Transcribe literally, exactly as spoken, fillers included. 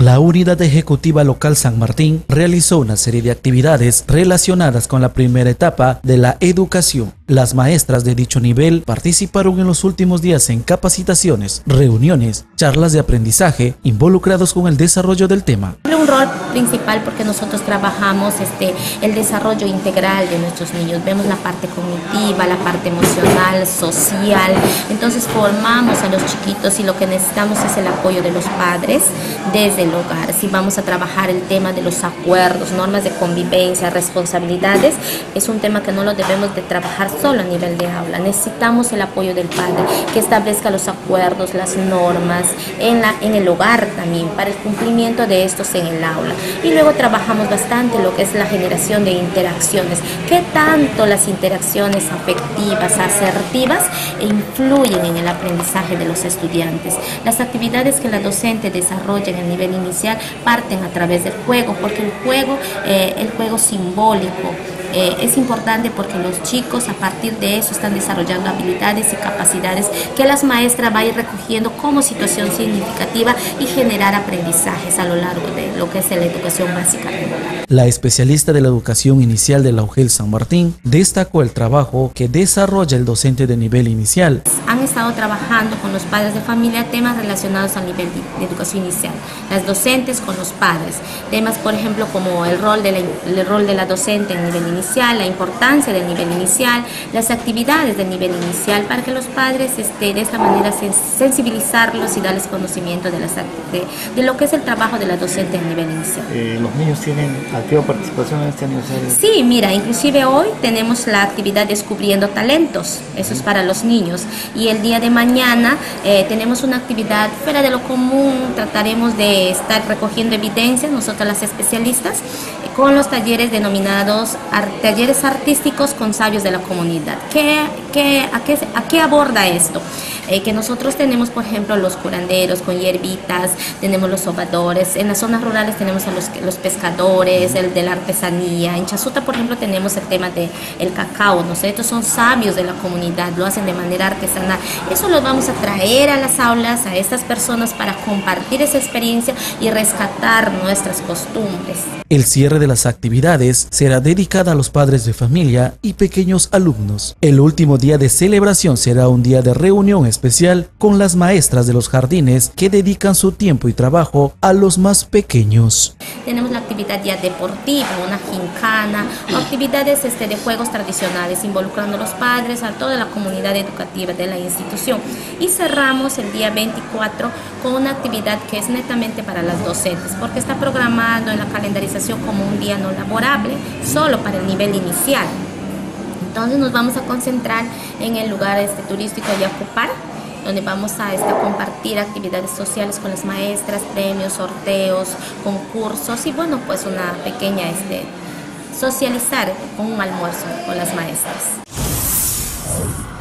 La Unidad Ejecutiva Local San Martín realizó una serie de actividades relacionadas con la primera etapa de la educación. Las maestras de dicho nivel participaron en los últimos días en capacitaciones, reuniones, charlas de aprendizaje involucrados con el desarrollo del tema. Un rol principal porque nosotros trabajamos este, el desarrollo integral de nuestros niños. Vemos la parte cognitiva, la parte emocional, social. Entonces formamos a los chiquitos y lo que necesitamos es el apoyo de los padres desde el hogar. Si vamos a trabajar el tema de los acuerdos, normas de convivencia, responsabilidades, es un tema que no lo debemos de trabajar solo a nivel de aula. Necesitamos el apoyo del padre que establezca los acuerdos, las normas en, la, en el hogar también para el cumplimiento de estos en el aula. Y luego trabajamos bastante lo que es la generación de interacciones. ¿Qué tanto las interacciones afectivas, asertivas influyen en el aprendizaje de los estudiantes? Las actividades que la docente desarrolla en el nivel inicial parten a través del juego, porque el juego, eh, el juego simbólico, Eh, es importante porque los chicos a partir de eso están desarrollando habilidades y capacidades que las maestras van a ir recogiendo como situación significativa y generar aprendizajes a lo largo de lo que es la educación básica regular. La especialista de la educación inicial de la U G E L San Martín destacó el trabajo que desarrolla el docente de nivel inicial. Han estado trabajando con los padres de familia temas relacionados al nivel de educación inicial, las docentes con los padres, temas por ejemplo como el rol de la, el rol de la docente en nivel inicial, la importancia del nivel inicial, las actividades del nivel inicial, para que los padres este, de esta manera sensibilizarlos y darles conocimiento de, las, de, de lo que es el trabajo de la docente en nivel inicial. Eh, ¿Los niños tienen activa participación en este aniversario? Sí, mira, inclusive hoy tenemos la actividad Descubriendo Talentos, eso es para los niños, y el día de mañana eh, tenemos una actividad fuera de lo común, trataremos de estar recogiendo evidencias, nosotros las especialistas, con los talleres denominados talleres artísticos con sabios de la comunidad. ¿Qué, qué, a, qué, ¿A qué aborda esto? Eh, que nosotros tenemos, por ejemplo, los curanderos con hierbitas, tenemos los sobadores, en las zonas rurales tenemos a los, los pescadores, el de la artesanía, en Chasuta, por ejemplo, tenemos el tema del el cacao, ¿no sé? Estos son sabios de la comunidad, lo hacen de manera artesanal. Eso lo vamos a traer a las aulas, a estas personas para compartir esa experiencia y rescatar nuestras costumbres. El cierre de las actividades será dedicada a los padres de familia y pequeños alumnos. El último día de celebración será un día de reunión especial con las maestras de los jardines que dedican su tiempo y trabajo a los más pequeños. Tenemos la actividad ya deportiva, una gincana, o actividades este, de juegos tradicionales involucrando a los padres, a toda la comunidad educativa de la institución. Y cerramos el día veinticuatro con una actividad que es netamente para las docentes, porque está programado en la calendarización como un día no laborable, solo para el nivel inicial. Entonces nos vamos a concentrar en el lugar este, turístico de Yacupar, donde vamos a este, compartir actividades sociales con las maestras, premios, sorteos, concursos y bueno, pues una pequeña este, socializar con un almuerzo con las maestras.